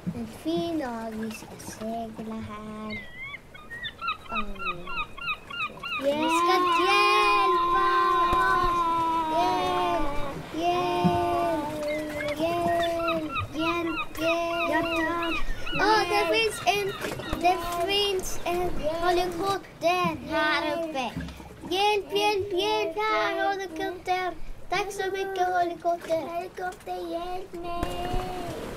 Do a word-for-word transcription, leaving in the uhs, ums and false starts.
En fin dag, vi ska segla här. Um, vi ska hjälpa oss. Hjälp, hjälp, hjälp, hjälp, hjälp. Åh, det finns en, det finns en helikopter här uppe. Hjälp, hjälp, hjälp, här helikopter. Tack så mycket helikopter. Helikopter, hjälp mig.